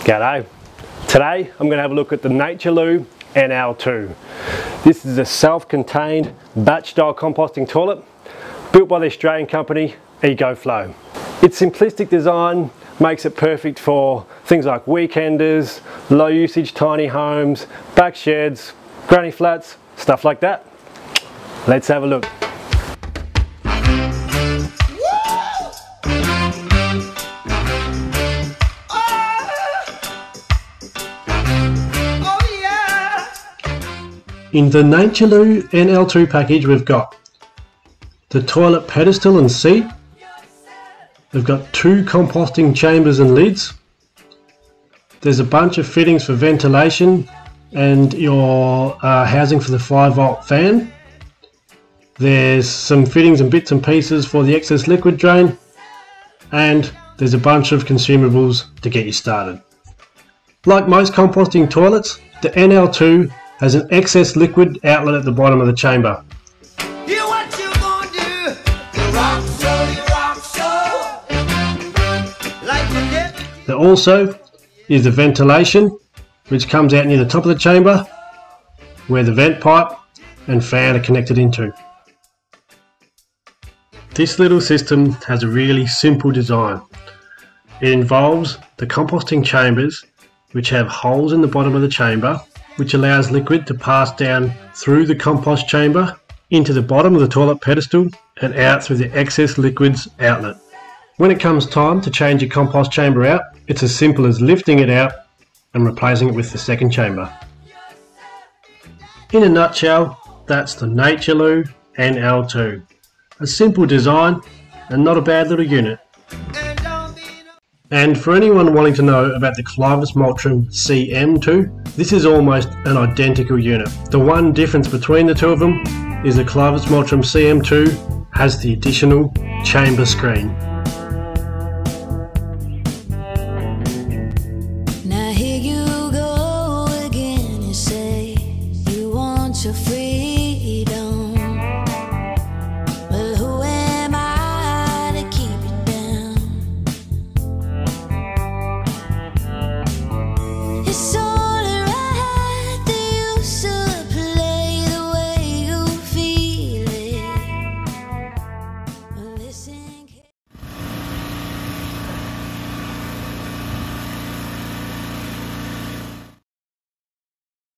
G'day. Today I'm going to have a look at the Nature Loo NL2. This is a self-contained batch style composting toilet built by the Australian company EcoFlow. Its simplistic design makes it perfect for things like weekenders, low usage tiny homes, back sheds, granny flats, stuff like that. Let's have a look. In the Nature Loo NL2 package we've got the toilet pedestal and seat, we've got 2 composting chambers and lids, there's a bunch of fittings for ventilation and your housing for the 5-volt fan, there's some fittings and bits and pieces for the excess liquid drain, and there's a bunch of consumables to get you started. Like most composting toilets, the NL2 has an excess liquid outlet at the bottom of the chamber. There also is the ventilation, which comes out near the top of the chamber, where the vent pipe and fan are connected into. This little system has a really simple design. It involves the composting chambers, which have holes in the bottom of the chamber, which allows liquid to pass down through the compost chamber into the bottom of the toilet pedestal and out through the excess liquids outlet. When it comes time to change your compost chamber out, it's as simple as lifting it out and replacing it with the second chamber. In a nutshell, that's the Nature Loo NL2. A simple design and not a bad little unit. And for anyone wanting to know about the Clivus Multrum CM2, this is almost an identical unit. The one difference between the two of them is the Clivus Multrum CM2 has the additional chamber screen.